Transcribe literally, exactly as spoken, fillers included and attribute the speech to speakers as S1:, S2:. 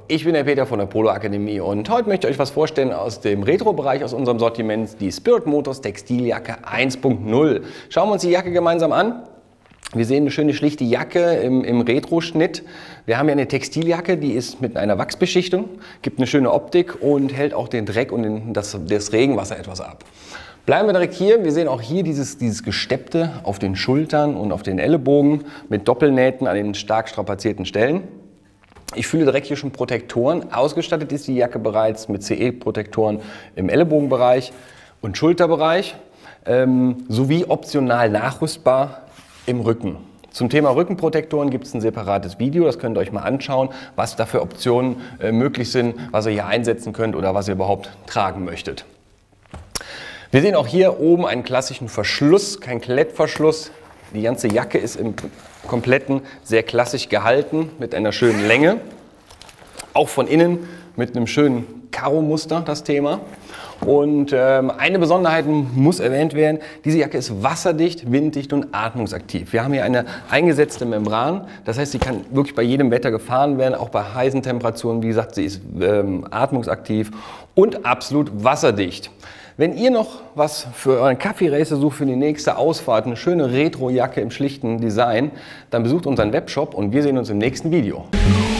S1: ich bin der Peter von der Polo Akademie und heute möchte ich euch was vorstellen aus dem Retro-Bereich aus unserem Sortiment, die Spirit Motors Textiljacke eins punkt null. Schauen wir uns die Jacke gemeinsam an. Wir sehen eine schöne schlichte Jacke im, im Retro-Schnitt. Wir haben ja eine Textiljacke, die ist mit einer Wachsbeschichtung, gibt eine schöne Optik und hält auch den Dreck und den, das, das Regenwasser etwas ab. Bleiben wir direkt hier. Wir sehen auch hier dieses, dieses Gesteppte auf den Schultern und auf den Ellenbogen mit Doppelnähten an den stark strapazierten Stellen. Ich fühle direkt hier schon Protektoren. Ausgestattet ist die Jacke bereits mit C E-Protektoren im Ellenbogenbereich und Schulterbereich, ähm, sowie optional nachrüstbar im Rücken. Zum Thema Rückenprotektoren gibt es ein separates Video, das könnt ihr euch mal anschauen, was da für Optionen äh, möglich sind, was ihr hier einsetzen könnt oder was ihr überhaupt tragen möchtet. Wir sehen auch hier oben einen klassischen Verschluss, kein Klettverschluss. Die ganze Jacke ist im Kompletten sehr klassisch gehalten mit einer schönen Länge. Auch von innen mit einem schönen Karo-Muster das Thema. Und ähm, eine Besonderheit muss erwähnt werden, diese Jacke ist wasserdicht, winddicht und atmungsaktiv. Wir haben hier eine eingesetzte Membran, das heißt, sie kann wirklich bei jedem Wetter gefahren werden, auch bei heißen Temperaturen. Wie gesagt, sie ist ähm, atmungsaktiv und absolut wasserdicht. Wenn ihr noch was für euren Kaffeeracer sucht für die nächste Ausfahrt, eine schöne Retro-Jacke im schlichten Design, dann besucht unseren Webshop und wir sehen uns im nächsten Video.